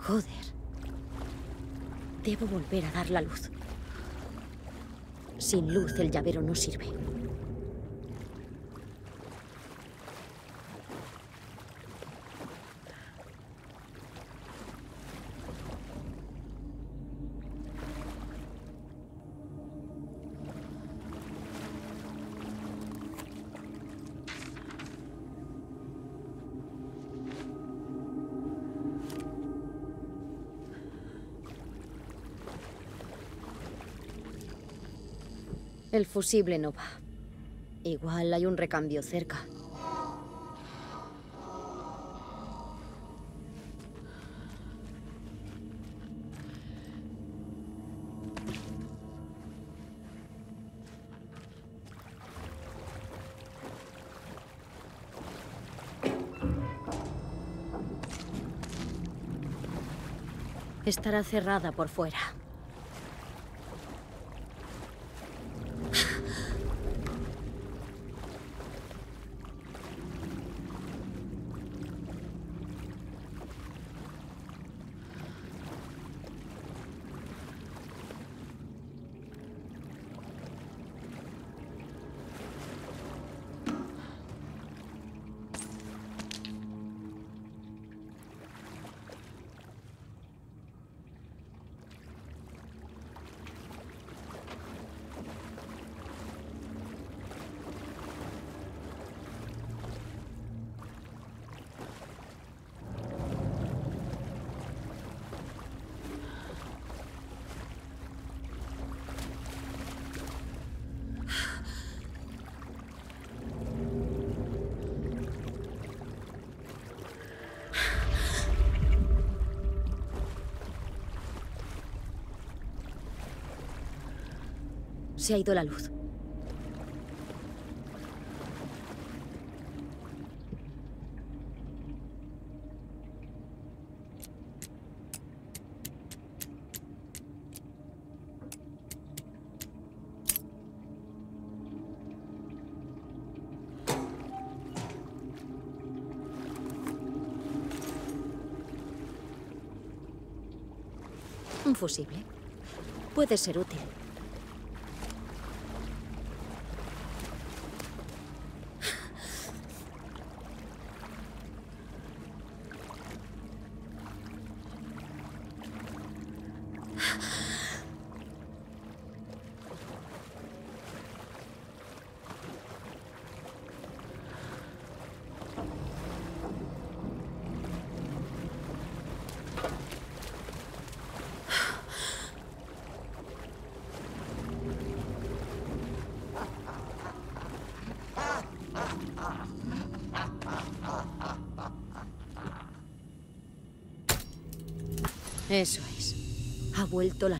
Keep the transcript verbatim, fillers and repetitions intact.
Joder. Debo volver a dar la luz. Sin luz el llavero no sirve. El fusible no va. Igual hay un recambio cerca. Estará cerrada por fuera. Se ha ido la luz. Un fusible. Puede ser útil. Eso es. Ha vuelto la